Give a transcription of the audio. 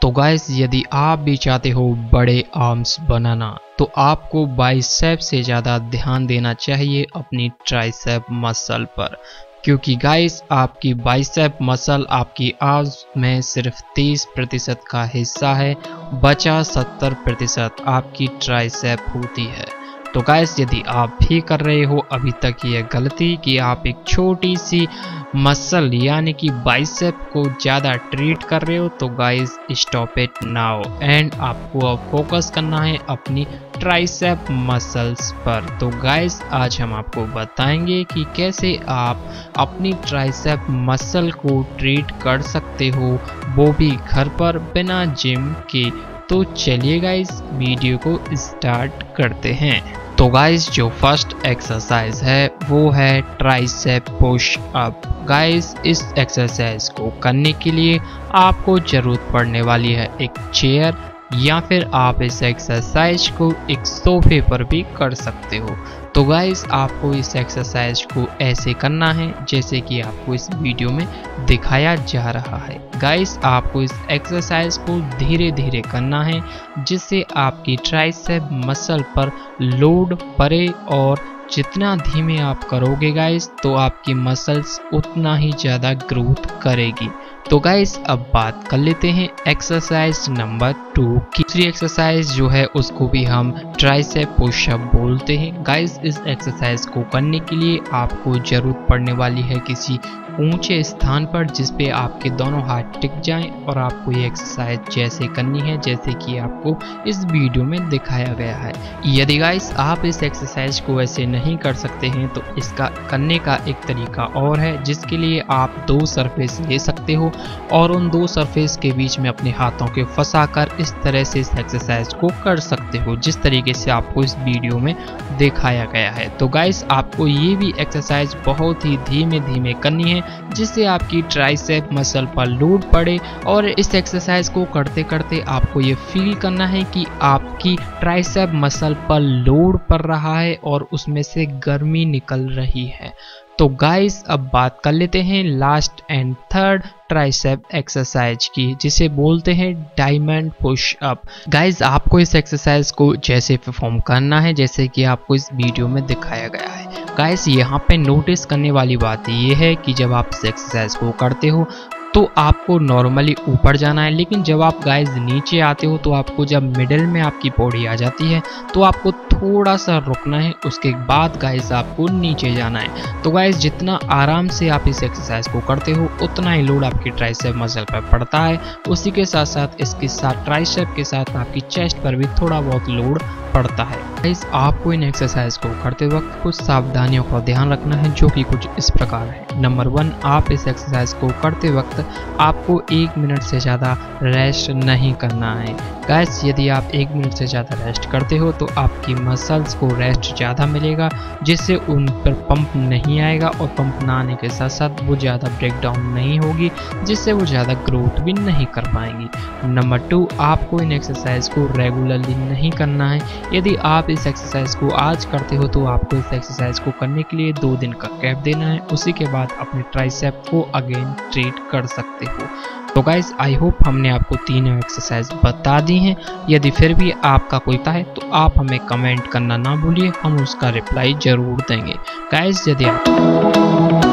तो गाइस यदि आप भी चाहते हो बड़े आर्म्स बनाना तो आपको बाइसेप से ज़्यादा ध्यान देना चाहिए अपनी ट्राइसेप मसल पर, क्योंकि गाइस आपकी बाइसेप मसल आपकी आर्म्स में सिर्फ 30% का हिस्सा है, बचा 70% आपकी ट्राइसेप होती है। तो गाइस यदि आप भी कर रहे हो अभी तक ये गलती कि आप एक छोटी सी मसल यानी कि बाइसेप को ज़्यादा ट्रीट कर रहे हो, तो guys stop it now and आपको अब फोकस करना है अपनी ट्राइसेप मसल्स पर। तो गाइस आज हम आपको बताएंगे कि कैसे आप अपनी ट्राइसेप मसल को ट्रीट कर सकते हो, वो भी घर पर बिना जिम के। तो चलिए गाइस वीडियो को स्टार्ट करते हैं। तो गाइस जो फर्स्ट एक्सरसाइज है वो है ट्राइसेप पुश अप। गाइस इस एक्सरसाइज को करने के लिए आपको ज़रूरत पड़ने वाली है एक चेयर, या फिर आप इस एक्सरसाइज को एक सोफे पर भी कर सकते हो। तो गाइस आपको इस एक्सरसाइज को ऐसे करना है जैसे कि आपको इस वीडियो में दिखाया जा रहा है। गाइस आपको इस एक्सरसाइज को धीरे धीरे करना है जिससे आपकी ट्राइसेप मसल पर लोड पड़े, और जितना धीमे आप करोगे गाइस तो आपकी मसल्स उतना ही ज़्यादा ग्रोथ करेगी। तो गाइस अब बात कर लेते हैं एक्सरसाइज नंबर 2 की। दूसरी एक्सरसाइज जो है उसको भी हम ट्राइसेप पुशअप बोलते हैं। गाइस इस एक्सरसाइज को करने के लिए आपको ज़रूरत पड़ने वाली है किसी ऊंचे स्थान पर जिस पे आपके दोनों हाथ टिक जाएं, और आपको ये एक्सरसाइज जैसे करनी है जैसे कि आपको इस वीडियो में दिखाया गया है। यदि गाइस आप इस एक्सरसाइज को ऐसे नहीं कर सकते हैं तो इसका करने का एक तरीका और है, जिसके लिए आप 2 सरफेस ले सकते हो और उन 2 सरफेस के बीच में अपने हाथों के फंसाकर इस तरह से इस एक्सरसाइज को कर सकते हो जिस तरीके से आपको इस वीडियो में दिखाया गया है। तो गाइस आपको ये भी एक्सरसाइज बहुत ही धीमे धीमे करनी है जिससे आपकी ट्राइसेप मसल पर लोड पड़े, और इस एक्सरसाइज को करते करते आपको ये फील करना है कि आपकी ट्राइसेप मसल पर लोड पड़ रहा है और उसमें से गर्मी निकल रही है। तो गाइस अब बात कर लेते हैं last and third tricep exercise की, जिसे बोलते हैं डायमंड पुश अप। गाइस आपको इस एक्सरसाइज को जैसे परफॉर्म करना है जैसे कि आपको इस वीडियो में दिखाया गया है। गाइस यहाँ पे नोटिस करने वाली बात ये है कि जब आप इस एक्सरसाइज को करते हो तो आपको नॉर्मली ऊपर जाना है, लेकिन जब आप गाइस नीचे आते हो तो आपको जब मिडिल में आपकी बॉडी आ जाती है तो आपको थोड़ा सा रुकना है, उसके बाद गाइस आपको नीचे जाना है। तो गाइस जितना आराम से आप इस एक्सरसाइज को करते हो उतना ही लोड आपकी ट्राइसेप मसल पर पड़ता है। उसी के साथ साथ इसके साथ ट्राइसेप के साथ आपकी चेस्ट पर भी थोड़ा बहुत लोड पड़ता है। गाइस आपको इन एक्सरसाइज को करते वक्त कुछ सावधानियों का ध्यान रखना है जो कि कुछ इस प्रकार है। नंबर 1, आप इस एक्सरसाइज को करते वक्त आपको 1 मिनट से ज़्यादा रेस्ट नहीं करना है। गाइस यदि आप 1 मिनट से ज़्यादा रेस्ट करते हो तो आपकी मसल्स को रेस्ट ज़्यादा मिलेगा जिससे उन पर पंप नहीं आएगा, और पंप ना आने के साथ साथ वो ज़्यादा ब्रेकडाउन नहीं होगी जिससे वो ज़्यादा ग्रोथ भी नहीं कर पाएंगी। नंबर 2, आपको इन एक्सरसाइज को रेगुलरली नहीं करना है। यदि आप इस एक्सरसाइज को आज करते हो तो आपको इस एक्सरसाइज को करने के लिए 2 दिन का गैप देना है, उसी के बाद अपने ट्राइसेप को अगेन ट्रीट कर सकते हो। तो गाइस आई होप हमने आपको 3 एक्सरसाइज बता दी हैं। यदि फिर भी आपका कोई है तो आप हमें कमेंट करना ना भूलिए, हम उसका रिप्लाई जरूर देंगे। गाइस यदि आप